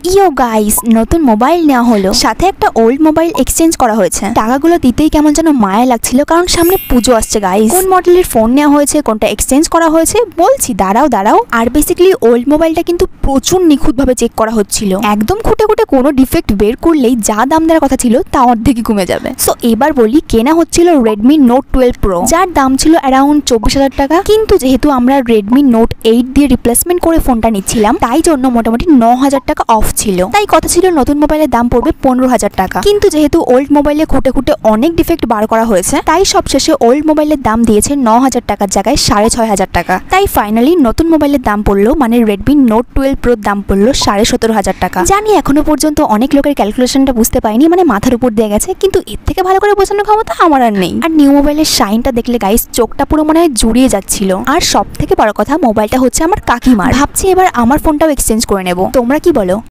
ইয়ো guys, নতুন mobile নেওয়া হলো, সাথে একটা ওল্ড মোবাইল এক্সচেঞ্জ করা হয়েছে। টাকাগুলো দিতেই কেমন যেন মায়া লাগছিল, কারণ সামনে পুজো আসছে গাইস। কোন মডেলের ফোন নেওয়া হয়েছে, কোনটা এক্সচেঞ্জ করা হয়েছে বলছি, দাঁড়াও। আর বেসিক্যালি ওল্ড মোবাইলটা কিন্তু প্রচুর নিখুঁতভাবে চেক করা হচ্ছিল। একদম খুঁটে কোনো ডিফেক্ট বের করলেই যা দাম দেওয়ার কথা ছিল তা অর্ধেকই কমে যাবে। সো এবার বলি, কেনা হচ্ছিল Redmi Note 12 Pro, যার দাম ছিল অ্যারাউন্ড 24,000 টাকা। কিন্তু যেহেতু আমরা Redmi Note 8 দিয়ে রিপ্লেসমেন্ট করে ফোনটা নিচ্ছিলাম, তাই জন্য মোটামুটি 9,000 টাকা অফ ছিল। তাই কথা ছিল নতুন মোবাইলের দাম পড়বে 15,000 টাকা। কিন্তু যেহেতু ওল্ড মোবাইলে খুঁটে অনেক ডিফেক্ট বার করা হয়েছে, তাই সবশেষে ওল্ড মোবাইলের দাম দিয়েছে 9,000 টাকার জায়গায় 6,500 টাকা। তাই ফাইনালি নতুন মোবাইলের দাম পড়লো, মানে Redmi Note 12 Pro দাম পড়লো 17,500 টাকা। জানি এখনো পর্যন্ত অনেক লোকের ক্যালকুলেশনটা বুঝতে পারিনি, মানে মাথার উপর দিয়ে গেছে, কিন্তু এর থেকে ভালো করে বোঝানোর ক্ষমতা আমার আর নেই। আর নিউ মোবাইলের শাইনটা দেখলে গাইস চোখটা পুরো মনে হয় জুড়িয়ে যাচ্ছিল। আর সব থেকে বড় কথা, মোবাইলটা হচ্ছে আমার কাকিমার। ভাবছি এবার আমার ফোনটাও এক্সচেঞ্জ করে নেব। তোমরা কি বলো?